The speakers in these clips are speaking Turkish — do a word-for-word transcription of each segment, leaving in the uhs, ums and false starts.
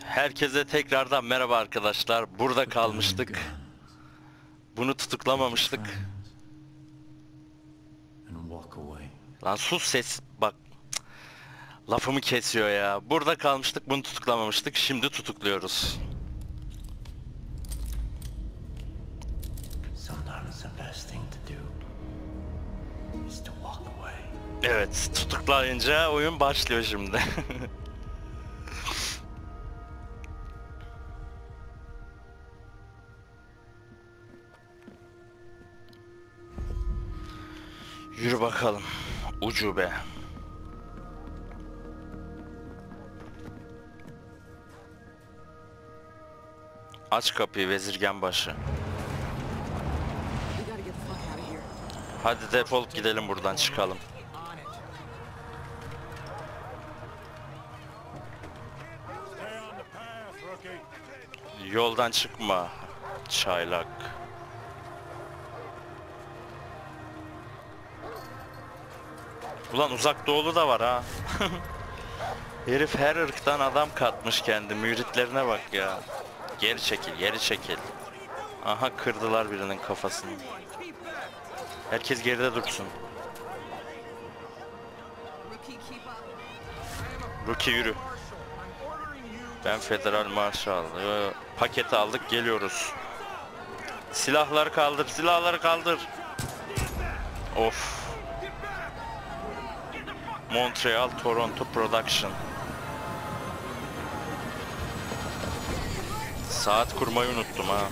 Herkese tekrardan merhaba arkadaşlar. Burada kalmıştık. Bunu tutuklamamıştık. Lan sus ses bak. Lafımı kesiyor ya. Burada kalmıştık, bunu tutuklamamıştık. Şimdi tutukluyoruz. Evet, tutuklayınca oyun başlıyor şimdi. Yürü bakalım. Ucube. Aç kapıyı vezirgen başı. Hadi defolup gidelim buradan, çıkalım. Yoldan çıkma çaylak. Ulan uzak doğulu da var ha. Herif her ırktan adam katmış kendi müritlerine bak ya. Geri çekil, geri çekil. Aha, kırdılar birinin kafasını. Herkes geride dursun. Rookie yürü. Ben Federal Marshal. Ee, paketi aldık, geliyoruz. Silahları kaldır, silahları kaldır. Of. Montreal, Toronto Production. Saat kurmayı unuttum ha.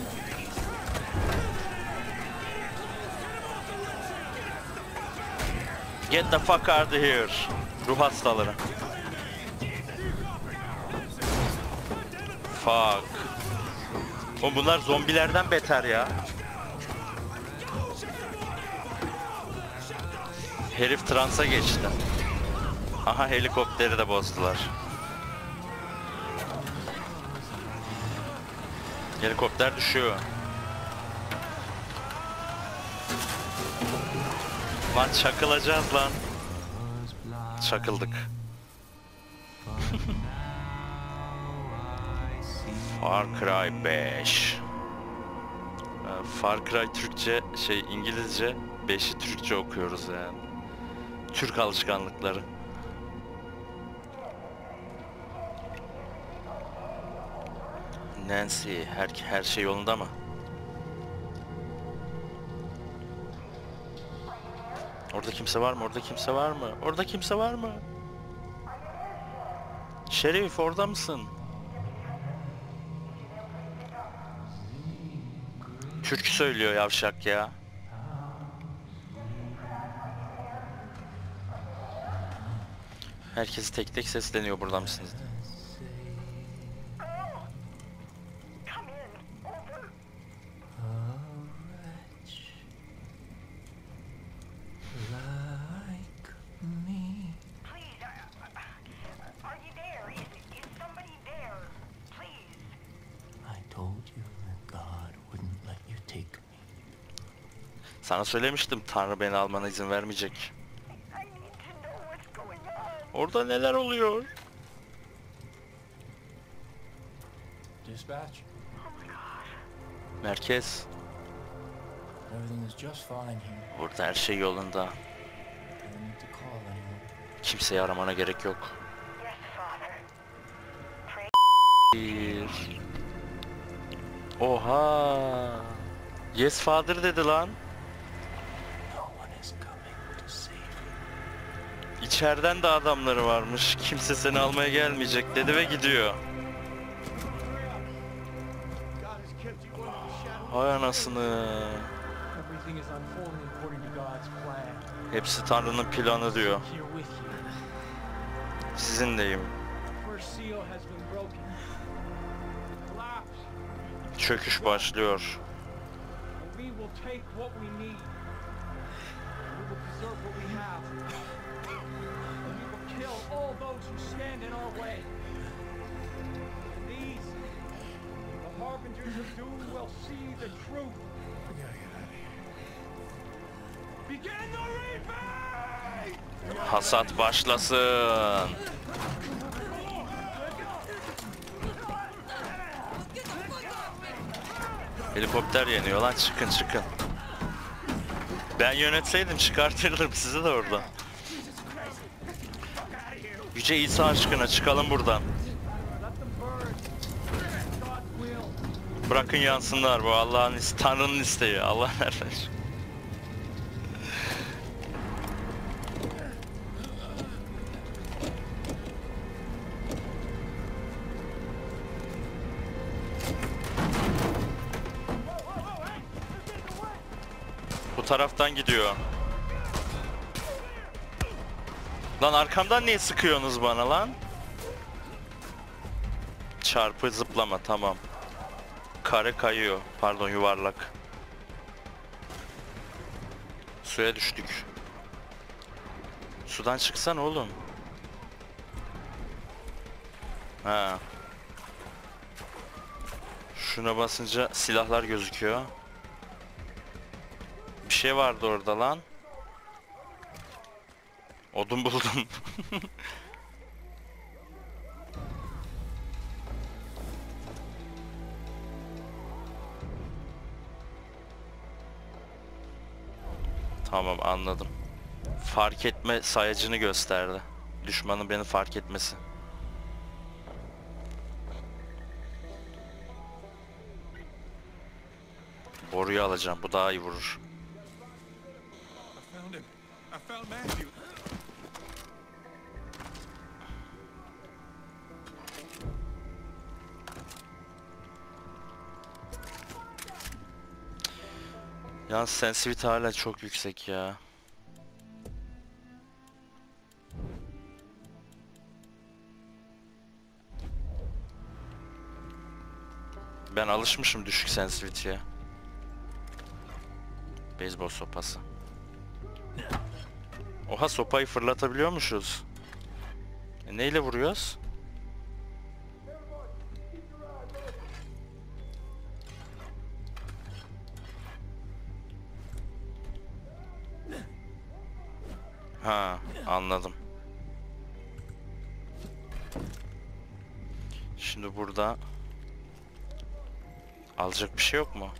Get the fuck out of here. Ruh hastaları. Fuck. O bunlar zombilerden beter ya. Herif transa geçti. Aha, helikopteri de bozdular. Helikopter düşüyor. Lan çakılacağız lan. Çakıldık. Far Cry beş. Far Cry Türkçe, şey İngilizce, beşi Türkçe okuyoruz yani. Türk alışkanlıkları. Nancy, her, her şey yolunda mı? Orada kimse var mı? Orada kimse var mı? Orada kimse var mı? Şerif, orada mısın? Türkü söylüyor yavşak ya. Herkesi tek tek sesleniyor, burada mısınız? Sana söylemiştim, Tanrı beni almana izin vermeyecek. Orada neler oluyor? Dispatch. Merkez. Burada her şey yolunda. Kimseyi aramana gerek yok. Bir. Oha. Yes father dedi lan. İçeriden de adamları varmış. Kimse seni almaya gelmeyecek dedi ve gidiyor. Hay anasını. Hepsi Tanrı'nın planı diyor. Sizinleyim. Çöküş başlıyor. Hasat başlasın. Helikopter yeniyor lan, çıkın çıkın. Ben yönetseydim çıkartırdım sizi de oradan. Yüce İsa aşkına çıkalım buradan. Bırakın yansınlar, bu Allah'ın is Tanrı'nın isteği. Allah nereden? Bu taraftan gidiyor. Lan arkamdan niye sıkıyorsunuz bana lan? Çarpı zıplama, tamam. Kare kayıyor. Pardon, yuvarlak. Suya düştük. Sudan çıksan oğlum. Ha. Şuna basınca silahlar gözüküyor. Bir şey vardı orada lan. Odun buldum. Tamam, anladım. Fark etme sayacını gösterdi. Düşmanın beni fark etmesi. Boruyu alacağım. Bu daha iyi vurur. Yalnız sensitivity hala çok yüksek ya. Ben alışmışım düşük sensitivity'ye. Beyzbol sopası. Oha, sopayı fırlatabiliyormuşuz. E, neyle vuruyoruz? Ha, anladım. Şimdi burada alacak bir şey yok mu?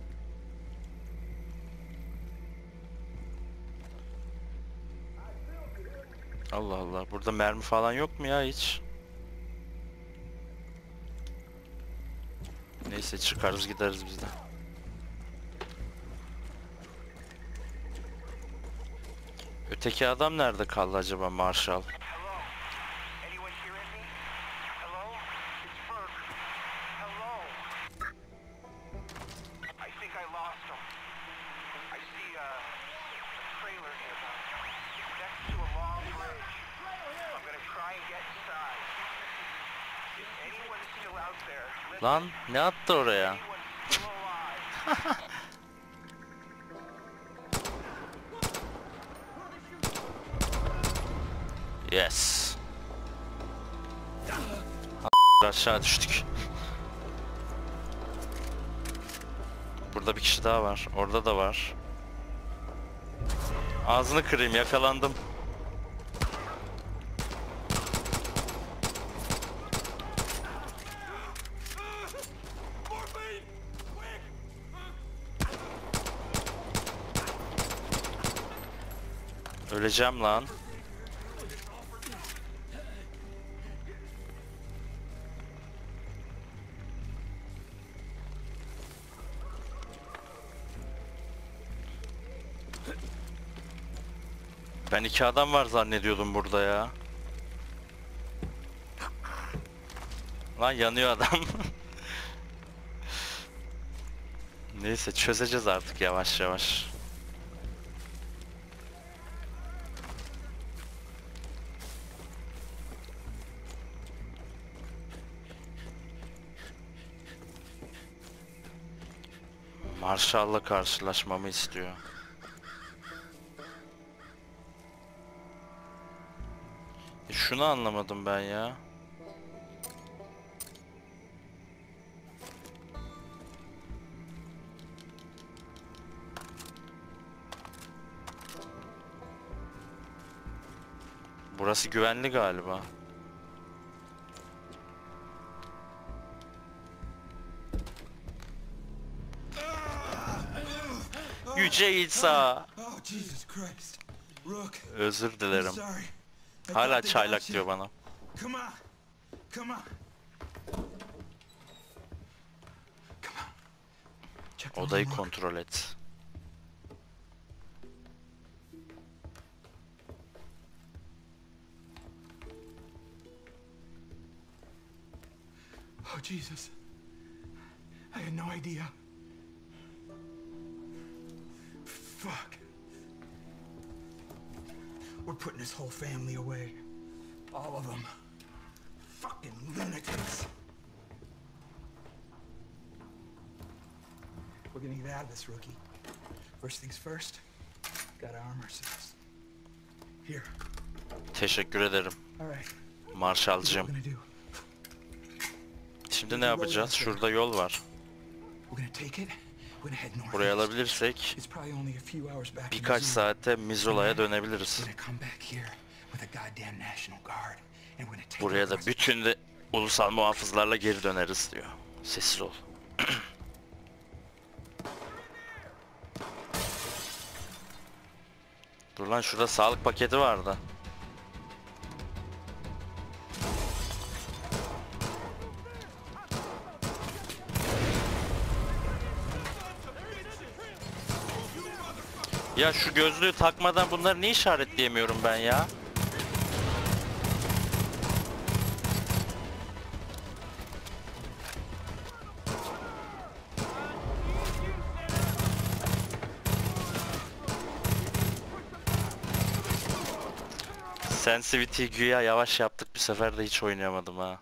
Allah Allah, burada mermi falan yok mu ya hiç? Neyse, çıkarız gideriz biz de. Öteki adam nerede kaldı acaba, Marshall? Lan ne attı oraya? Yes. Aşağı düştük. Burada bir kişi daha var. Orada da var. Ağzını kırayım, yakalandım. Öleceğim lan. Ben iki adam var zannediyordum burada ya. Lan yanıyor adam. Neyse, çözeceğiz artık yavaş yavaş. Marshall'la karşılaşmamı istiyor. E şunu anlamadım ben ya. Burası güvenli galiba. Yüce İsa. Oh, Jesus Christ. Rook, Özür I'm dilerim. sorry. I Hala thought they çaylak got you. diyor bana. Come on. Come on. Come on. Check the Odayı homework. kontrol et. Oh, Jesus. I had no idea. Fuck. We're putting this whole family away. All of them. Fucking lunatics. We're gonna get out of this, rookie. First things first, gotta arm ourselves. Here. Teşekkür ederim. All right. Here's what Marşalcığım. we're gonna do. Şimdi ne yapacağız? Şurada yol var. We're gonna take it. We're gonna head north. Burayı alabilirsek It's probably only a few hours back in birkaç the zoo. saate Mizola'ya dönebiliriz. We're gonna come back here with a goddamn National Guard and we're gonna take Buraya da over- bütün de ulusal muhafızlarla geri döneriz diyor. Sessiz ol. Dur lan, şurada sağlık paketi vardı. Ya şu gözlüğü takmadan bunları niye işaretleyemiyorum ben ya? Sensitivity güya yavaş yaptık, bir sefer de hiç oynayamadım ha.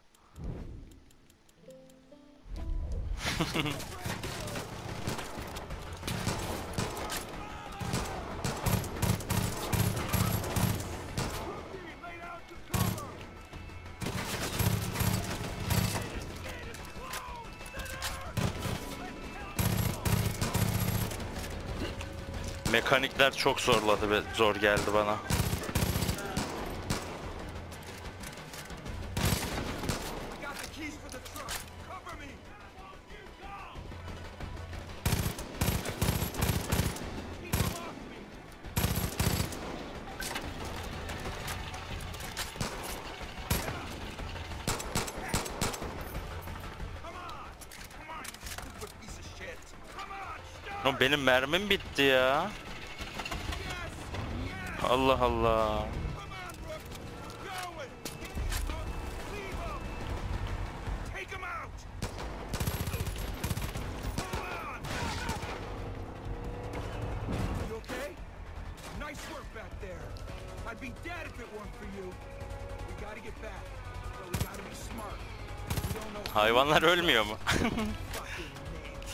Mekanikler çok zorladı ve zor geldi bana. Got the keys for the truck. Cover me. Stupid piece of shit. Come on, stop. Oğlum benim mermim bitti ya. Allah Allah. Come on, Rook. Going. Leave him. Take him out. Hold on. You okay? Nice work back there. I'd be dead if it weren't for you. We gotta get back. But we gotta be smart. We don't know. Hayvanlar ölmüyor mu? Fucking Nancy.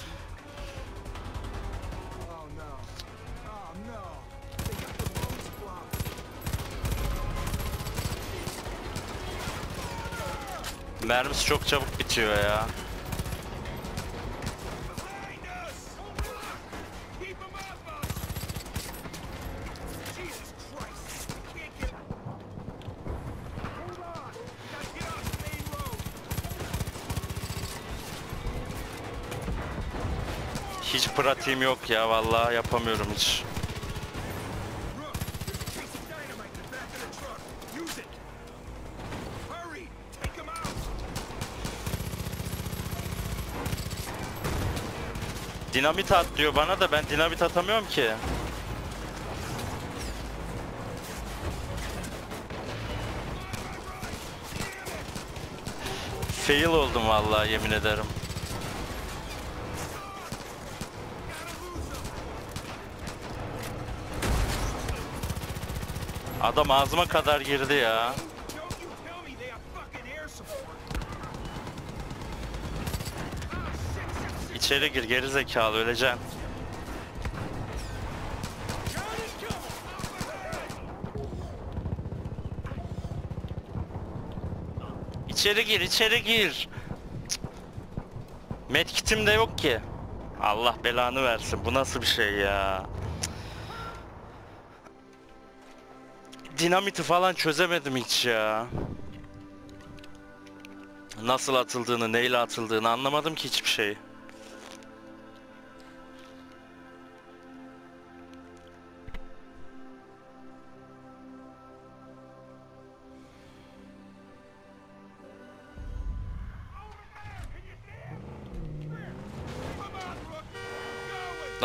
Oh no. Oh no. They got the roads blocked. Mermisi çok çabuk bitiyor ya. Behind us! Keep 'em off us! Jesus Christ! We can't get... Hold on! We gotta get off the main road! Hiç pratiğim yok ya, vallahi yapamıyorum hiç. Rook, there's a piece of dynamite in the back of the truck. Use it! Hurry! Take 'em out! Dinamit at diyor bana da ben dinamit atamıyorum ki. Fail oldum vallahi, yemin ederim. Adam ağzıma kadar girdi ya. Don't you tell me they have fucking air support! Ah, shit, shit, shit! İçeri gir geri zekalı, öleceksin. İçeri gir, içeri gir. Cık. Medkit'im de yok ki. Allah belanı versin. Bu nasıl bir şey ya? Cık. Dinamiti falan çözemedim hiç ya. Nasıl atıldığını, neyle atıldığını anlamadım ki hiçbir şey.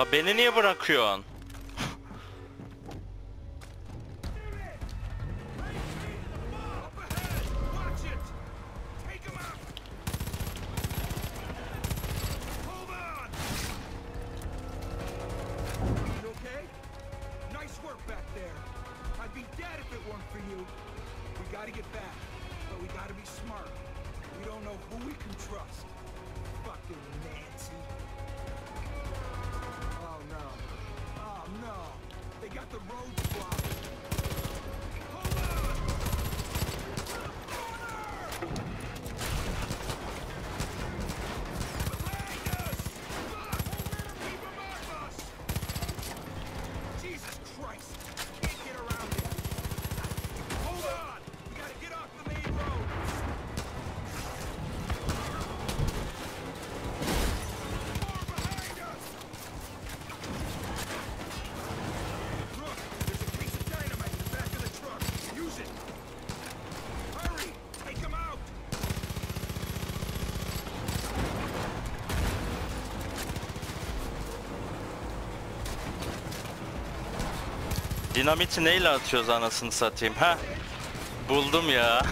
La beni niye bırakıyorsun? Dinamiti neyle atıyoruz anasını satayım ha? Buldum ya.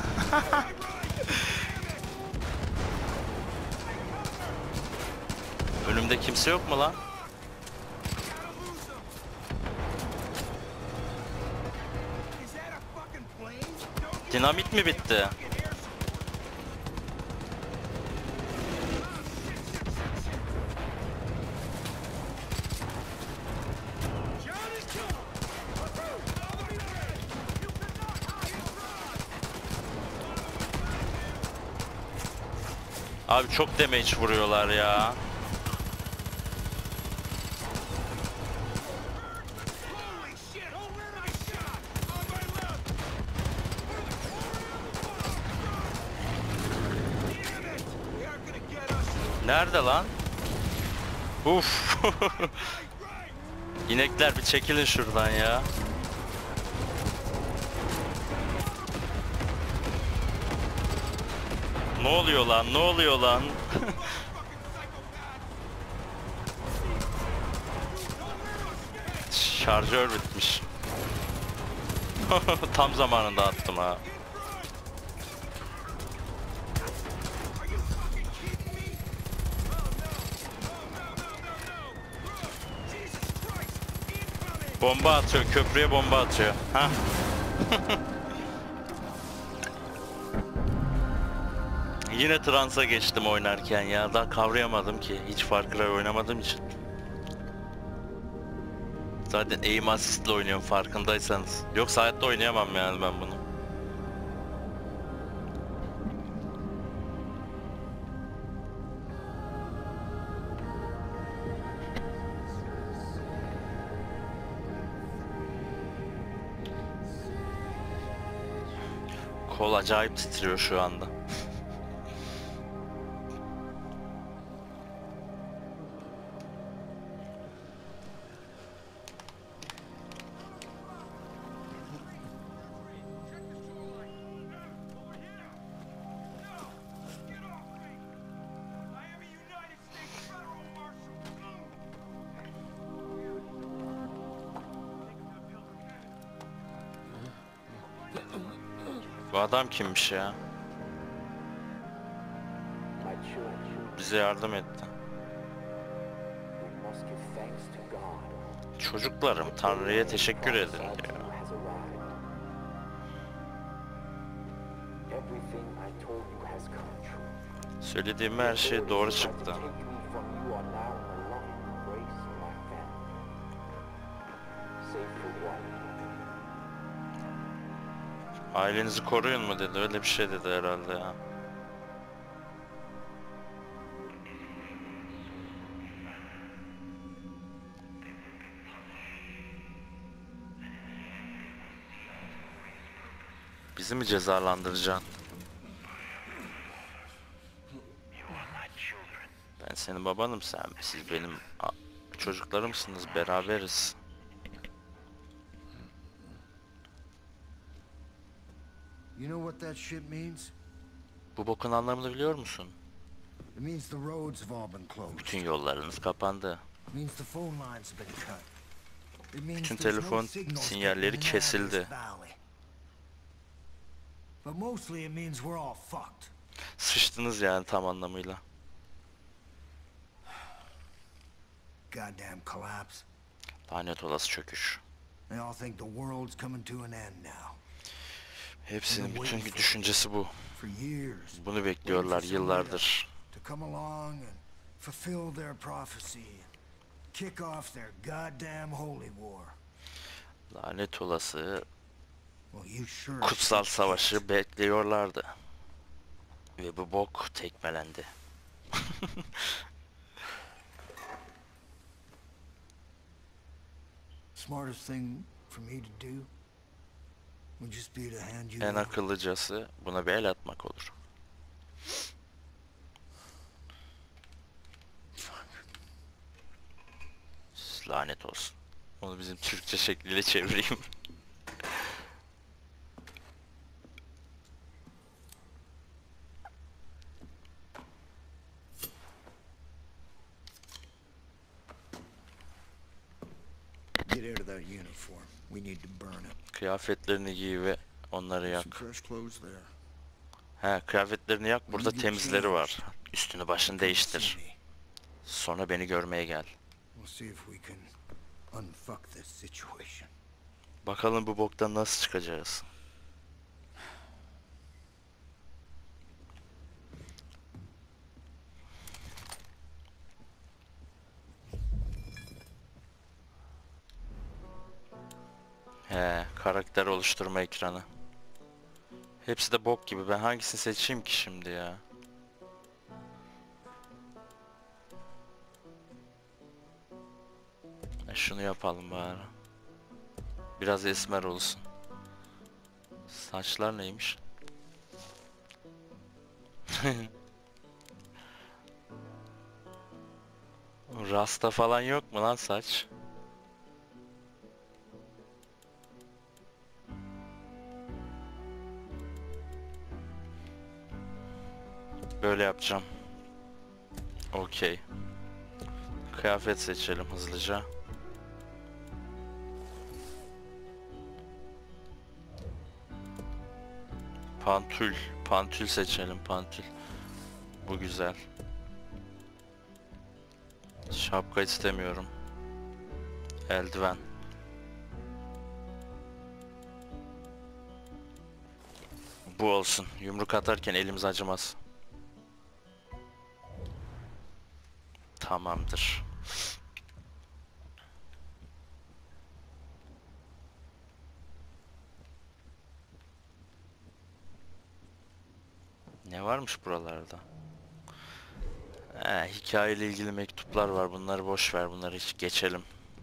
Önümde kimse yok mu lan? Dinamit mi bitti? Abi çok damage vuruyorlar ya. Nerede lan? Uf. İnekler bir çekilin şuradan ya. Ne oluyor lan? Ne oluyor lan? Şarjör bitmiş. Tam zamanında attım ha. Bomba atıyor, köprüye bomba atıyor. Ha? Yine transa geçtim oynarken ya. Daha kavrayamadım ki. Hiç Far Cry oynamadığım için. Zaten aim assist'le oynuyorum farkındaysanız. Yoksa hayatta oynayamam yani ben bunu. Kol acayip titriyor şu anda. Bu adam kimmiş ya? Bize yardım etti. Çocuklarım, Tanrı'ya teşekkür edin diyor. Söylediğim her şey doğru çıktı. Ailenizi koruyun mu dedi, öyle bir şey dedi herhalde ya. Bizi mi cezalandıracaksın? Ben senin babanım, sen siz benim çocuklarımsınız, beraberiz. You know what that shit means? Bu bokun anlamını biliyor musun? It means the roads have all been closed. Bütün yollarınız kapandı. Means the phone lines have been cut. It means Bütün there's no telefon signals sinyalleri getting in and out of kesildi. this valley. But mostly it means we're all fucked. Sıçtınız yani tam anlamıyla. Goddamn collapse. Lanet olası çöküş. They all think the world's coming to an end now. Hepsinin bütün düşüncesi bu. For years. Bunu bekliyorlar yıllardır. To come along and fulfill their prophecy. Kick off their goddamn holy war. Lanet olası Well, you sure kutsal savaşı bekliyorlardı. Ve bu bok tekmelendi. Smartest thing for me to do would just be to hand you En over. akıllıcası buna bir el atmak olur. Lanet olsun. Onu bizim Türkçe şekliyle çevireyim. Get out of that uniform. We need to burn it. Kıyafetlerini giy ve onları yak. Some fresh clothes there. He, kıyafetlerini yak, burada temizleri var. Üstünü başını değiştir. Sonra beni görmeye gel. We'll see if we can unfuck this situation. Bakalım bu boktan nasıl çıkacağız. He, karakter oluşturma ekranı. Hepsi de bok gibi. Ben hangisini seçeyim ki şimdi ya? E şunu yapalım bari. Biraz esmer olsun. Saçlar neymiş? Rasta falan yok mu lan saç? Böyle yapacağım. Okey. Kıyafet seçelim hızlıca. Pantül. Pantül seçelim. Pantül. Bu güzel. Şapka istemiyorum. Eldiven. Bu olsun. Yumruk atarken elimiz acımaz. Tamamdır. Ne varmış buralarda? He, hikayeyle ilgili mektuplar var. Bunları boş ver. Bunları hiç geçelim.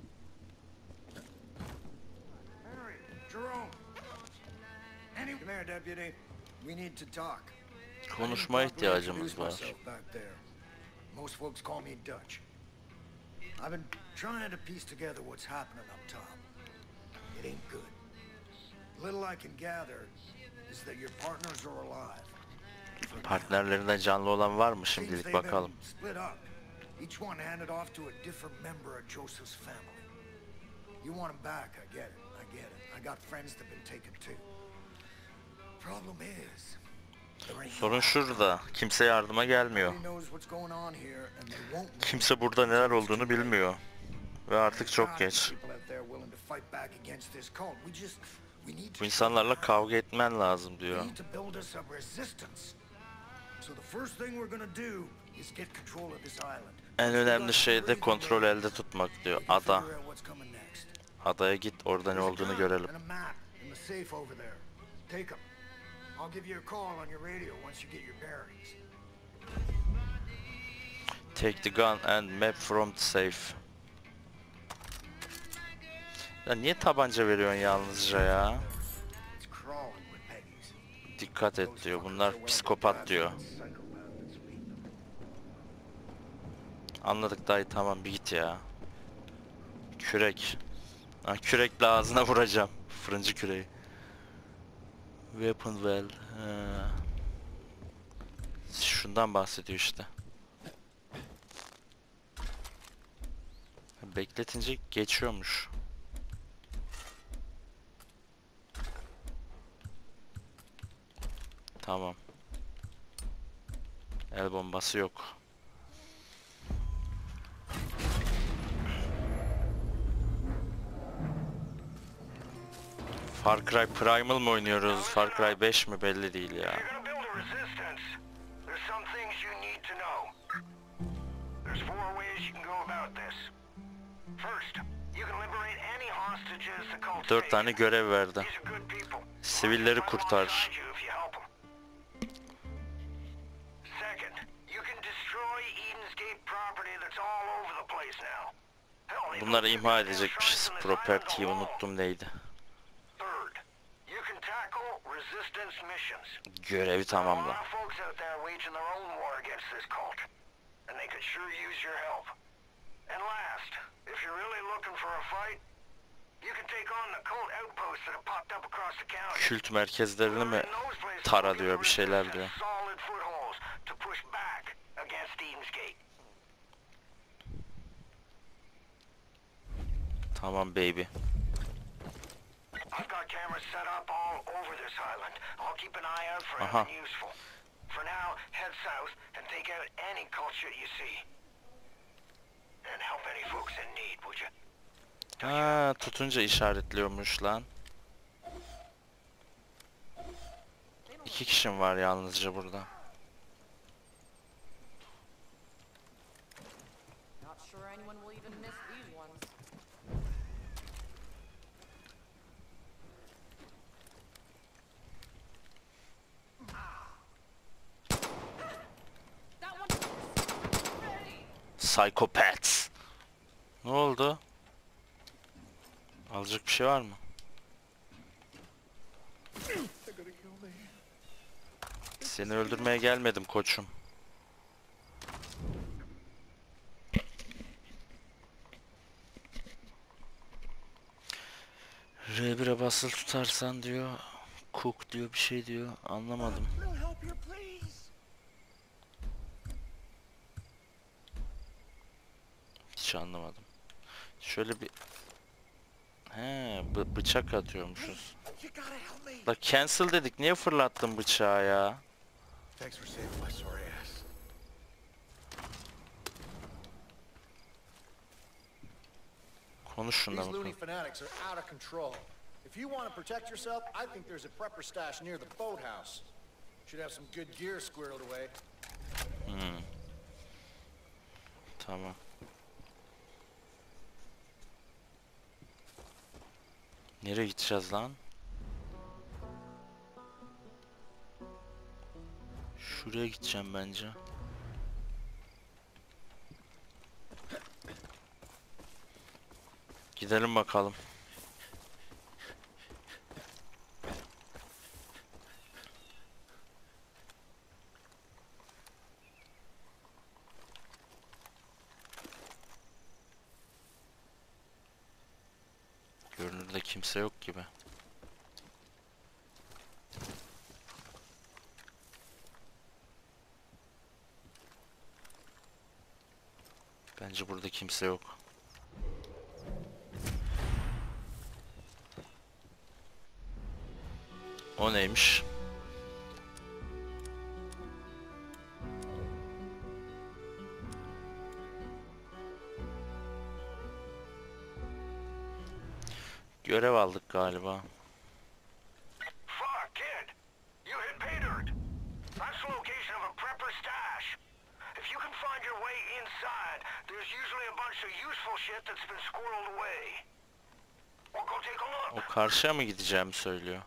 Henry, Jerome. Henry, come here, deputy. We need to talk. Konuşmaya ihtiyacımız var. Back there. Most folks call me Dutch. I've been trying to piece together what's happening up top. It ain't good. Little I can gather is that your partners are alive. Partnerlerinden canlı olan var mı şimdilik bakalım. Split up. Each one handed off to a different member of Joseph's family. You want them back, I get it. I get it. I got friends that've been taken too. Problem is, sorun şurada. Kimse yardıma gelmiyor. Kimse burada neler olduğunu bilmiyor. Ve artık çok geç. Bu insanlarla kavga etmen lazım diyor. En önemli şey de kontrol elde tutmak diyor. Ada. Adaya git, orada ne olduğunu görelim. I'll give you a call on your radio once you get your bearings. Take the gun and map from the safe. Ya niye tabanca veriyorsun yalnızca ya? Dikkat et diyor. Bunlar psikopat diyor. Anladık dayı, tamam bir git ya. Kürek. Ha, kürekle ağzına vuracağım. Fırıncı küreği. Weapon well. Ha. Şundan bahsediyor işte. bekletince geçiyormuş. Tamam. El bombası yok. Far Cry Primal mı oynuyoruz? Far Cry beş mi belli değil ya. If you're gonna build a resistance, there's some things you need to know. There's four ways you can go about this. First, you can liberate any hostages the cult's Dört tane taken. görev verdi. These are good people. Sivilleri Right kurtar. alongside you if you help 'em. Second, you can destroy Eden's Gate property that's all over the place now. Hell, they Bunları built imha goddamn edecekmişiz. shrines on this island Property'yi alone. unuttum neydi. Third, you can tackle resistance missions. Görevi There are a tamamla. lot of folks out there waging their own war against this cult, and they could sure use your help. And last, if you're really looking for a fight, you can take on the cult outposts that have popped up across the county. Kült merkezlerini mi In those places, tara we'll diyor, give bir the şeyler resistance diyor. solid footholds to push back against Eden's Gate. Tamam baby. I've got cameras set up all over this island. I'll keep an eye out for Aha. anything useful. For now, head south and take out any cult shit you see. And help any folks in need, would you? Ha, tutunca işaretliyormuş lan. İki kişim var yalnızca burada. Not sure anyone will even miss these ones. That one. Psychopaths. Ne oldu? Alacak bir şey var mı? Seni öldürmeye gelmedim koçum. R bir'e basılı tutarsan diyor. Cook diyor, bir şey diyor. Anlamadım. Little help here, please. Hiç anlamadım. Şöyle bir... He, bı- bıçak atıyormuşuz. You gotta help me. La cancel dedik. Niye fırlattın bıçağı ya? Thanks for saving my sorry ass. Konuş şundan These loony bakalım. fanatics are out of control. If you want to protect yourself, I think there's a prepper stash near the boathouse. Should have some good gear squirreled away. Hmm. Tamam. Nereye gideceğiz lan? Şuraya gideceğim bence. Gidelim bakalım. Görünürde kimse yok gibi. Bence burada kimse yok. O neymiş? Görev aldık galiba. Fuck, kid. You hit pay dirt. That's the location of a prepper stash. If you can find your way inside, there's usually a bunch of useful shit that's been squirreled away. Well, go take a O look. karşıya mı gideceğimi söylüyor.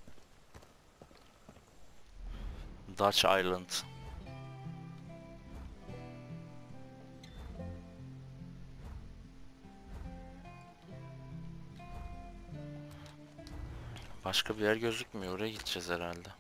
Dutch Island. Başka bir yer gözükmüyor. Oraya gideceğiz herhalde.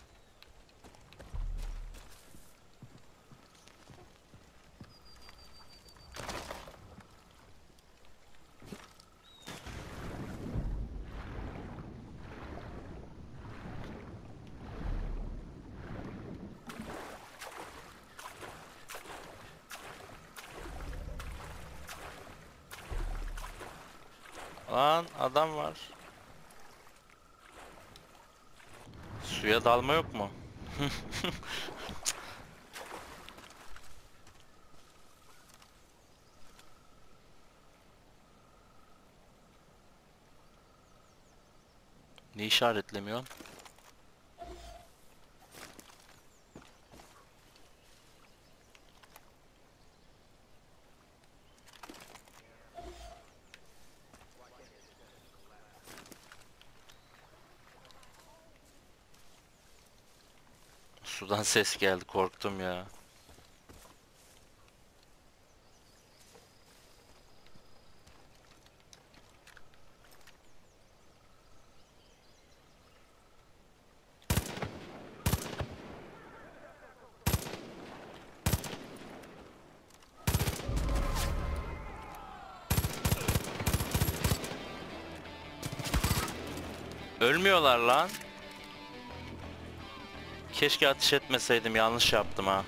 Lan adam var. Suya dalma yok mu? Ne işaretlemiyor? Sudan ses geldi, korktum ya. Ölmüyorlar lan. Keşke ateş etmeseydim, yanlış yaptım ha.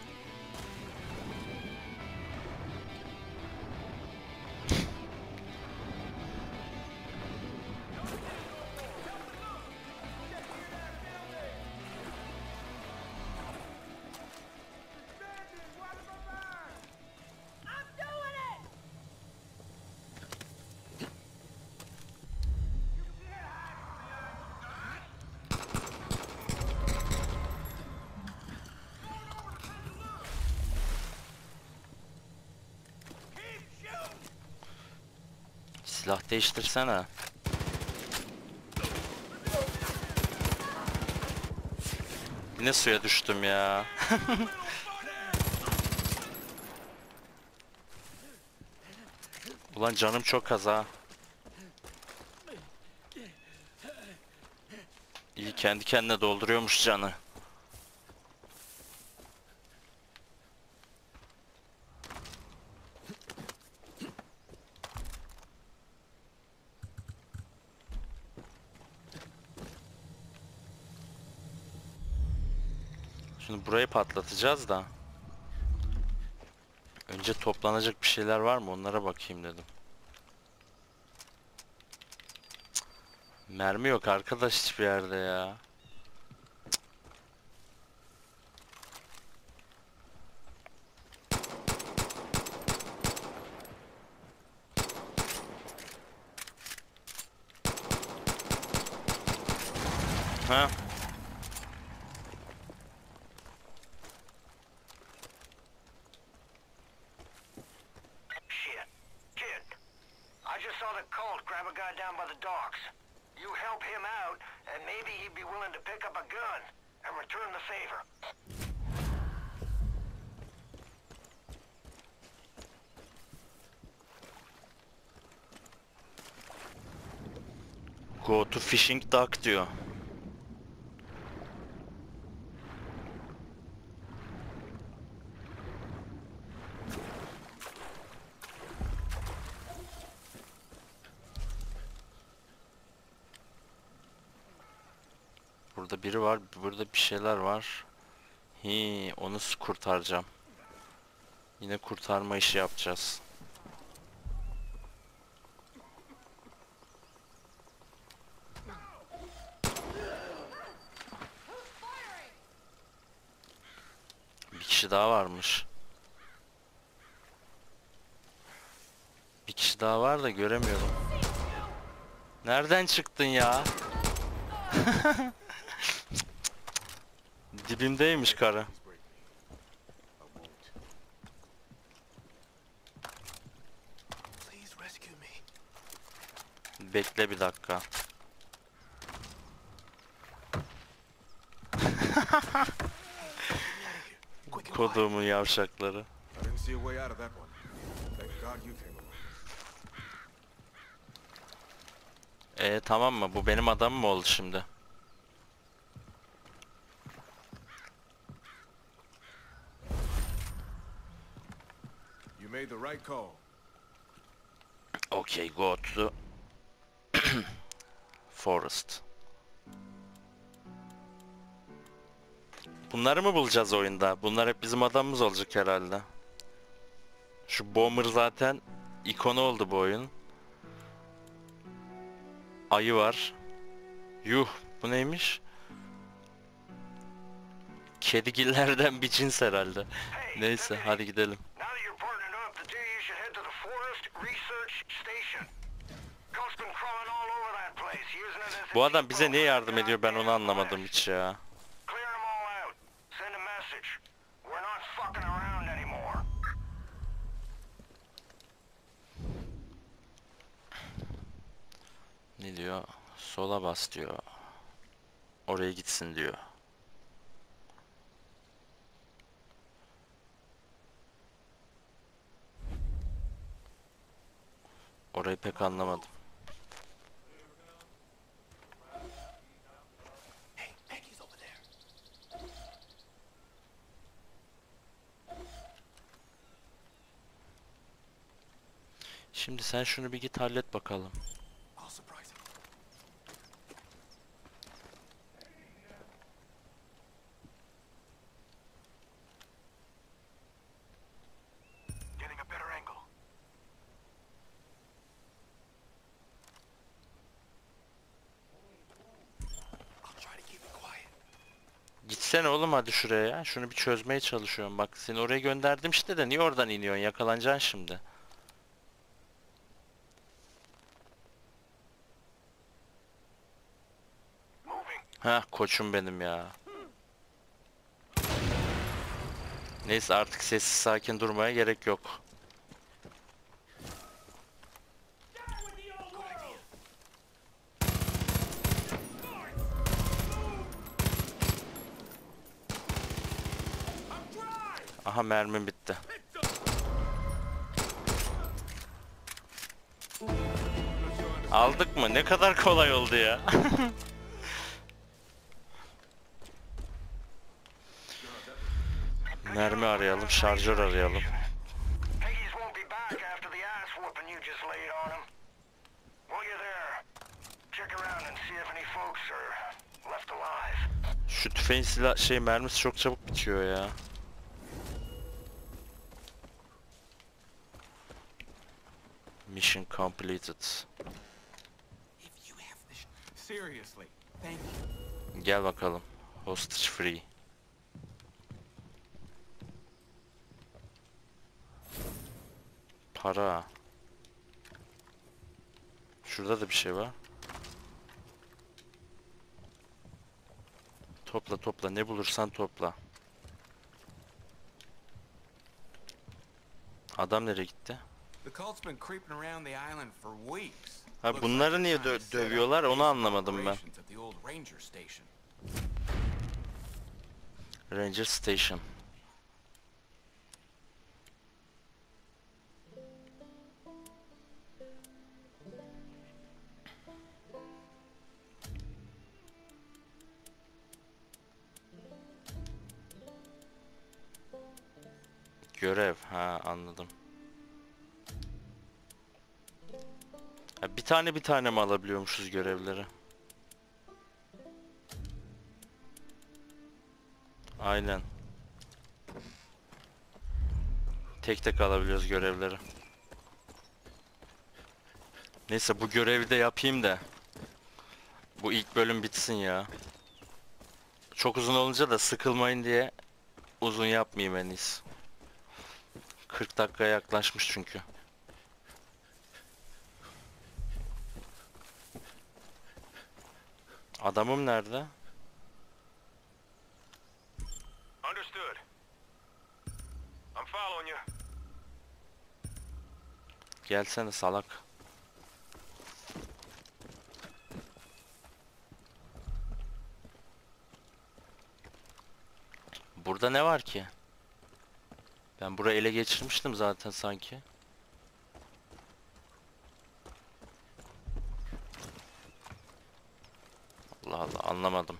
Silah değiştirsene. Yine suya düştüm ya. Ulan canım çok az ha. İyi, kendi kendine dolduruyormuş canı. Şimdi burayı patlatacağız da. Önce toplanacak bir şeyler var mı? Onlara bakayım dedim. Cık. Mermi yok arkadaş hiçbir yerde ya. Ha? Shit. Kid, I just saw the cult grab a guy down by the docks. You help him out, and maybe he'd be willing to pick up a gun and return the favor. Go to fishing dock diyor. Burada biri var, burada bir şeyler var. Hi, onu kurtaracağım. Yine kurtarma işi yapacağız. Bir kişi daha varmış. Bir kişi daha var da göremiyorum. Nereden çıktın ya? Dibimdeymiş karı. Bekle bir dakika. Koduğumun yavşakları. I didn't see a way out of that one. Thank God you came along. Ee tamam mı? Bu benim adamım mı oldu şimdi? You made the right call. Okay, go to forest. Bunları mı bulacağız oyunda? Bunlar hep bizim adamımız olacak herhalde. Şu Bomber zaten ikonu oldu bu oyun. ayı var. Yuh, bu neymiş? Kedigillerden bir cins herhalde. Neyse hadi gidelim. Now that you're partnered up, the two of you should head to the Forest Research Station. Cult's been crawling all over that place, using it as a Bu adam bize depot niye for yardım ediyor, ben onu goddamn anlamadım flesh. hiç ya. Clear them all out. Send a message. We're not fucking around anymore. Ne diyor? Sola bas diyor. Oraya gitsin diyor. Orayı pek anlamadım. Şimdi sen şunu bir git hallet bakalım. Getting a better angle. Gitsene oğlum hadi şuraya ya. Şunu bir çözmeye çalışıyorum. Bak seni oraya gönderdim işte de niye oradan iniyorsun? Yakalanacaksın şimdi. Moving. Heh koçum benim ya. Neyse artık sessiz sakin durmaya gerek yok. Aha mermim bitti. Aldık mı? Ne kadar kolay oldu ya. Mermi arayalım, şarjör arayalım. Peggies won't be back after the ass whooping you just laid on them. While you're there, check around and see if any folks are left alive. Şu tüfeğin silah şey mermisi çok çabuk bitiyor ya. Mission completed. Seriously, thank you. Gel bakalım. Hostage free. Para. Şurada da bir şey var. Topla topla, ne bulursan topla. Adam nereye gitti? The cult's been creeping around the island for weeks. Ha Looks bunları like niye they're dö- trying to set up dövüyorlar onu basic anlamadım ben. operations at the old ranger station. Ranger Station. Görev, ha anladım. Ha, bir tane bir tane mi alabiliyormuşuz görevleri? Aynen. Tek tek alabiliyoruz görevleri. Neyse bu görevi de yapayım da bu ilk bölüm bitsin ya. Çok uzun olunca da sıkılmayın diye uzun yapmayayım en iyisi. kırk dakikaya yaklaşmış çünkü. Adamım nerede? Understood. I'm following you. Gelsene salak. Burada ne var ki? Ben burayı ele geçirmiştim zaten sanki. Allah Allah anlamadım.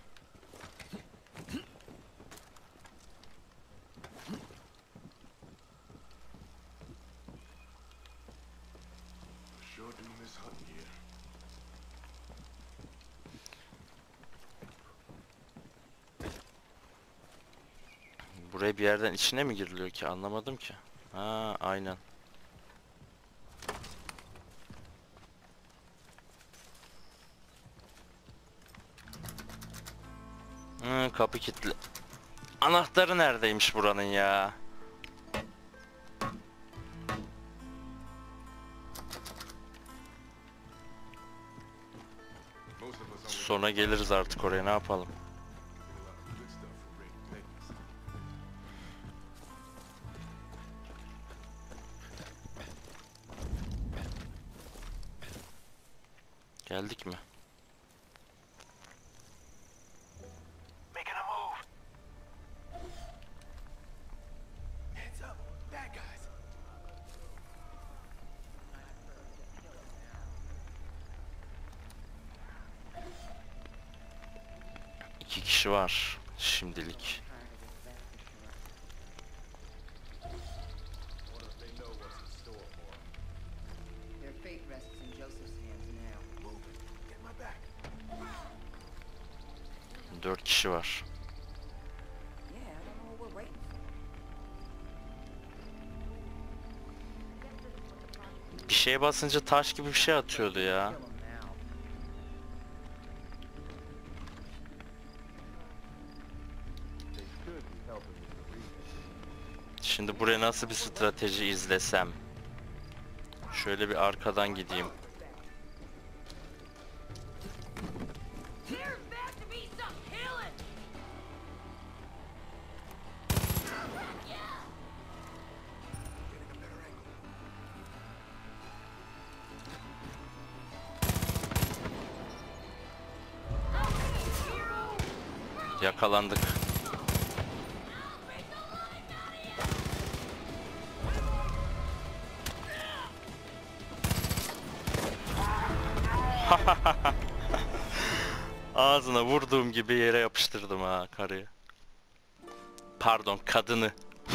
Buraya bir yerden içine mi giriliyor ki? Anlamadım ki. Ha, aynen. Hı, kapı kilitli. Anahtarı neredeymiş buranın ya? Sonra geliriz artık oraya, ne yapalım? Geldik mi? Making a move. Heads up, bad guys. İki kişi var şimdilik. Their fate rests in Joseph's hands now. Get my back. Dört kişi var. Yeah, I don't know what we're waiting for. Bir şeye basınca taş gibi bir şey atıyordu ya. Kill 'em now. Şimdi buraya nasıl bir strateji izlesem? Şöyle bir arkadan gideyim. Here's back to be some killing! Yakalandık. Ağzına vurduğum gibi yere yapıştırdım ha karıyı. Pardon, kadını.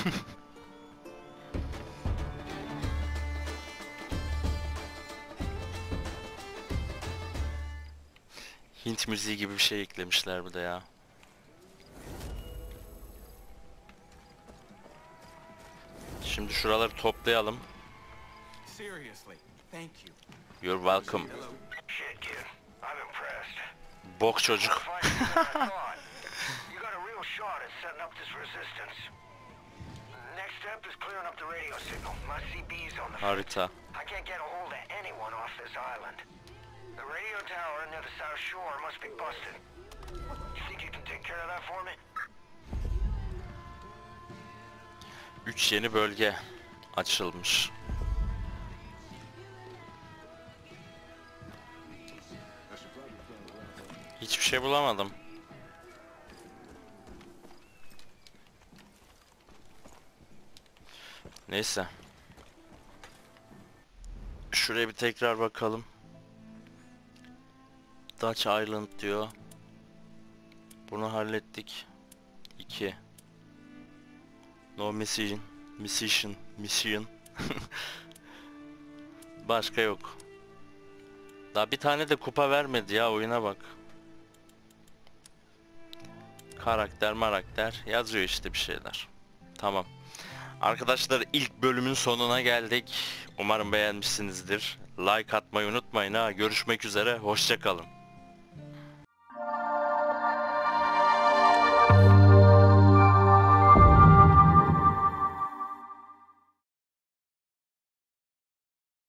Hint müziği gibi bir şey eklemişler bir de ya. Şimdi şuraları toplayalım. Seriously, thank you. You're welcome. Hello. Shit, kid. I'm impressed. Bok çocuk. Fighting better than I thought. You got a real shot at setting up this resistance. Next step is clearing up the radio signal. My C B's on the Harita. I can't get a hold of anyone off this island. The radio tower near the south shore must be busted. You think you can take care of that for me? Üç yeni bölge açılmış. Hiçbir şey bulamadım. Neyse. Şuraya bir tekrar bakalım. Dutch Island diyor. Bunu hallettik. iki. No mission. Mission. Mission. Başka yok. Daha bir tane de kupa vermedi ya, oyuna bak. Karakter marakter yazıyor işte bir şeyler. Tamam. Arkadaşlar, ilk bölümün sonuna geldik. Umarım beğenmişsinizdir. Like atmayı unutmayın ha. Görüşmek üzere. Hoşça kalın.